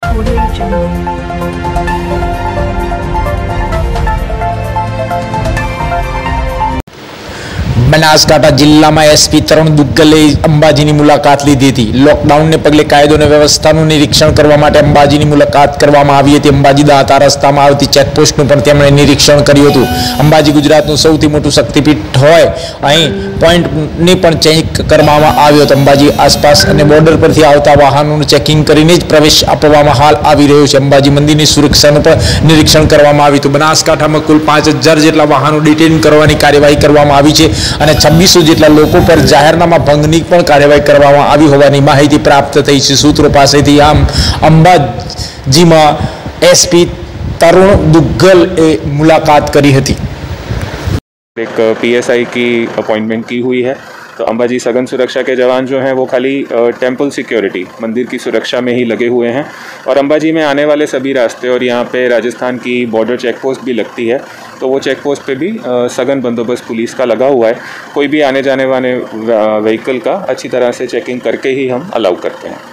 Audio Jungle. Banaskantha જિલ્લામાં SP તરુણ દુગ્ગલે અંબાજીની મુલાકાત લીધી હતી। લોકડાઉનને પગલે કાયદો અને વ્યવસ્થાનું નિરીક્ષણ કરવા માટે અંબાજીની મુલાકાત કરવામાં આવી હતી। અંબાજી દાતા રસ્તામાં આવતી ચેકપોસ્ટનું પણ તેમણે નિરીક્ષણ કર્યું હતું। અંબાજી ગુજરાતનું સૌથી મોટું શક્તિપીઠ હોય અહીં પોઈન્ટની પણ ચેક કરવામાં આવ્યો હતો। અંબાજી આસપાસ અને બોર્ડર પરથી આવતા વાહનોનું ચેકિંગ કરીને જ પ્રવેશ આપવામાં હાલ આવી રહ્યો છે। અંબાજી મંદિરની સુરક્ષાનું પણ નિરીક્ષણ કરવામાં આવ્યું હતું। બનાસકાંઠામાં કુલ 5000 જેટલા વાહનો ડિટેન કરવાની કાર્યવાહી કરવામાં આવી છે અને 2600 જેટલા લોકો પર જાહેરનામા ભંગની પણ કાર્યવાહી કરવામાં આવી હોવાની માહિતી પ્રાપ્ત થઈ છે સૂત્રો પાસેથી। આમ અંબાજીમાં એસપી तरुण दुग्गल मुलाकात करी थी। एक पीएसआई की अपॉइंटमेंट की हुई है, तो अंबाजी सघन सुरक्षा के जवान जो हैं वो खाली टेंपल सिक्योरिटी मंदिर की सुरक्षा में ही लगे हुए हैं और अंबाजी में आने वाले सभी रास्ते और यहाँ पे राजस्थान की बॉर्डर चेक पोस्ट भी लगती है, तो वो चेक पोस्ट पे भी सघन बंदोबस्त पुलिस का लगा हुआ है। कोई भी आने जाने वाले व्हीकल का अच्छी तरह से चेकिंग करके ही हम अलाउ करते हैं।